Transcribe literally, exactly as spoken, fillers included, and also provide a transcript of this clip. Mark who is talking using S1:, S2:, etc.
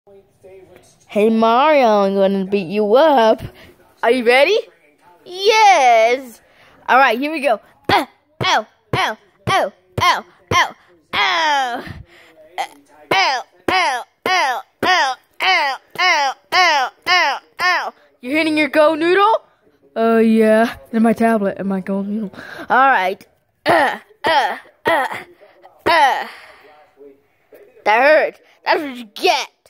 S1: Hey Mario, I'm gonna beat you up. Are you ready? Yes! Alright, here we go. Uh, ow, ow, ow, ow, ow, ow. Uh, ow, ow, ow, ow, ow, ow, ow, ow, ow. You're hitting your Go Noodle? Oh, uh, yeah. And my tablet and my Go Noodle. Alright. Uh, uh, uh, uh. That hurt. That's what you get.